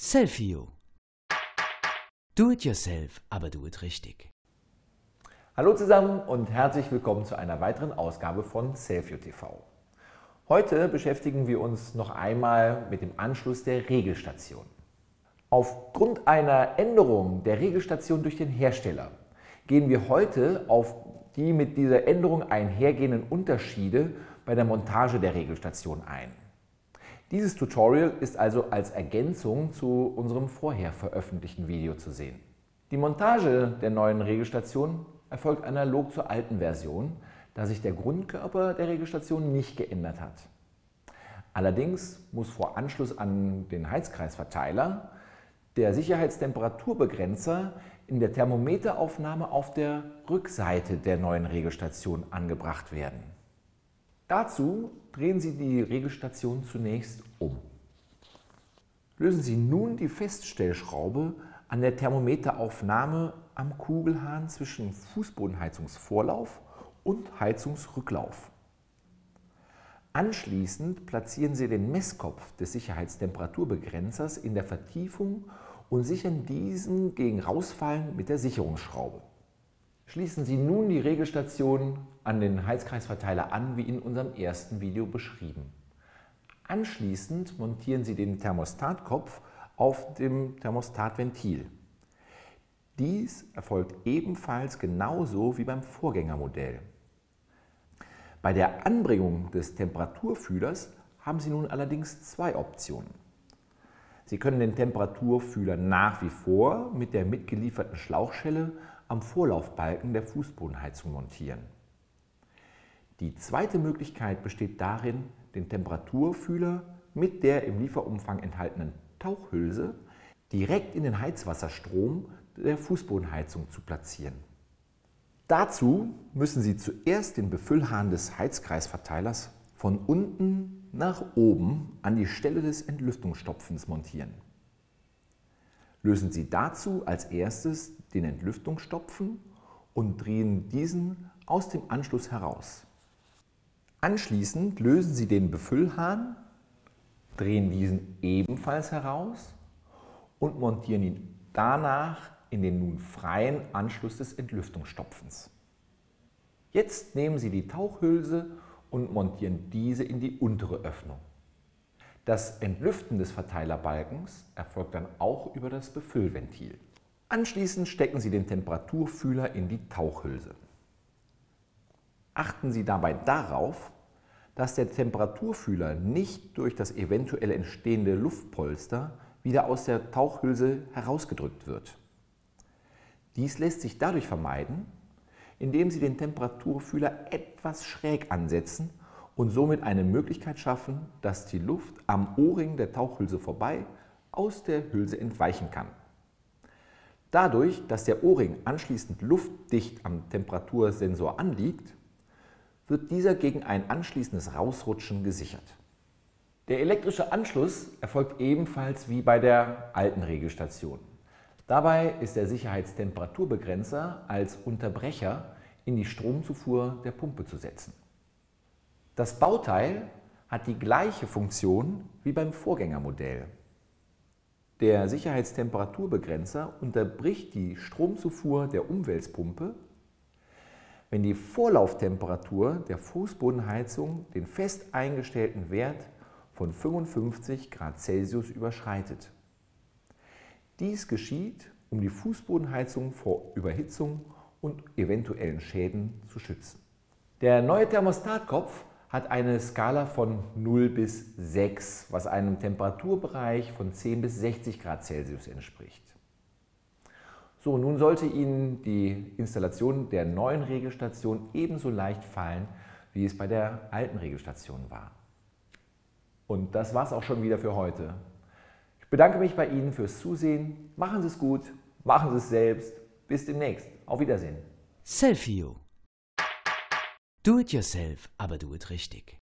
Selfie. Do it yourself, aber do it richtig. Hallo zusammen und herzlich willkommen zu einer weiteren Ausgabe von Selfie TV. Heute beschäftigen wir uns noch einmal mit dem Anschluss der Regelstation. Aufgrund einer Änderung der Regelstation durch den Hersteller gehen wir heute auf die mit dieser Änderung einhergehenden Unterschiede bei der Montage der Regelstation ein. Dieses Tutorial ist also als Ergänzung zu unserem vorher veröffentlichten Video zu sehen. Die Montage der neuen Regelstation erfolgt analog zur alten Version, da sich der Grundkörper der Regelstation nicht geändert hat. Allerdings muss vor Anschluss an den Heizkreisverteiler der Sicherheitstemperaturbegrenzer in der Thermometeraufnahme auf der Rückseite der neuen Regelstation angebracht werden. Dazu drehen Sie die Regelstation zunächst um. Lösen Sie nun die Feststellschraube an der Thermometeraufnahme am Kugelhahn zwischen Fußbodenheizungsvorlauf und Heizungsrücklauf. Anschließend platzieren Sie den Messkopf des Sicherheitstemperaturbegrenzers in der Vertiefung und sichern diesen gegen Rausfallen mit der Sicherungsschraube. Schließen Sie nun die Regelstation an den Heizkreisverteiler an, wie in unserem ersten Video beschrieben. Anschließend montieren Sie den Thermostatkopf auf dem Thermostatventil. Dies erfolgt ebenfalls genauso wie beim Vorgängermodell. Bei der Anbringung des Temperaturfühlers haben Sie nun allerdings zwei Optionen. Sie können den Temperaturfühler nach wie vor mit der mitgelieferten Schlauchschelle am Vorlaufbalken der Fußbodenheizung montieren. Die zweite Möglichkeit besteht darin, den Temperaturfühler mit der im Lieferumfang enthaltenen Tauchhülse direkt in den Heizwasserstrom der Fußbodenheizung zu platzieren. Dazu müssen Sie zuerst den Befüllhahn des Heizkreisverteilers von unten nach oben an die Stelle des Entlüftungsstopfens montieren. Lösen Sie dazu als erstes den Entlüftungsstopfen und drehen diesen aus dem Anschluss heraus. Anschließend lösen Sie den Befüllhahn, drehen diesen ebenfalls heraus und montieren ihn danach in den nun freien Anschluss des Entlüftungsstopfens. Jetzt nehmen Sie die Tauchhülse und montieren diese in die untere Öffnung. Das Entlüften des Verteilerbalkens erfolgt dann auch über das Befüllventil. Anschließend stecken Sie den Temperaturfühler in die Tauchhülse. Achten Sie dabei darauf, dass der Temperaturfühler nicht durch das eventuell entstehende Luftpolster wieder aus der Tauchhülse herausgedrückt wird. Dies lässt sich dadurch vermeiden, indem Sie den Temperaturfühler etwas schräg ansetzen und somit eine Möglichkeit schaffen, dass die Luft am O-Ring der Tauchhülse vorbei aus der Hülse entweichen kann. Dadurch, dass der O-Ring anschließend luftdicht am Temperatursensor anliegt, wird dieser gegen ein anschließendes Rausrutschen gesichert. Der elektrische Anschluss erfolgt ebenfalls wie bei der alten Regelstation. Dabei ist der Sicherheitstemperaturbegrenzer als Unterbrecher in die Stromzufuhr der Pumpe zu setzen. Das Bauteil hat die gleiche Funktion wie beim Vorgängermodell. Der Sicherheitstemperaturbegrenzer unterbricht die Stromzufuhr der Umwälzpumpe, wenn die Vorlauftemperatur der Fußbodenheizung den fest eingestellten Wert von 55 Grad Celsius überschreitet. Dies geschieht, um die Fußbodenheizung vor Überhitzung und eventuellen Schäden zu schützen. Der neue Thermostatkopf hat eine Skala von 0 bis 6, was einem Temperaturbereich von 10 bis 60 Grad Celsius entspricht. So, nun sollte Ihnen die Installation der neuen Regelstation ebenso leicht fallen, wie es bei der alten Regelstation war. Und das war's auch schon wieder für heute. Ich bedanke mich bei Ihnen fürs Zusehen. Machen Sie es gut, machen Sie es selbst. Bis demnächst. Auf Wiedersehen. Selfie. Do it yourself, aber do it richtig.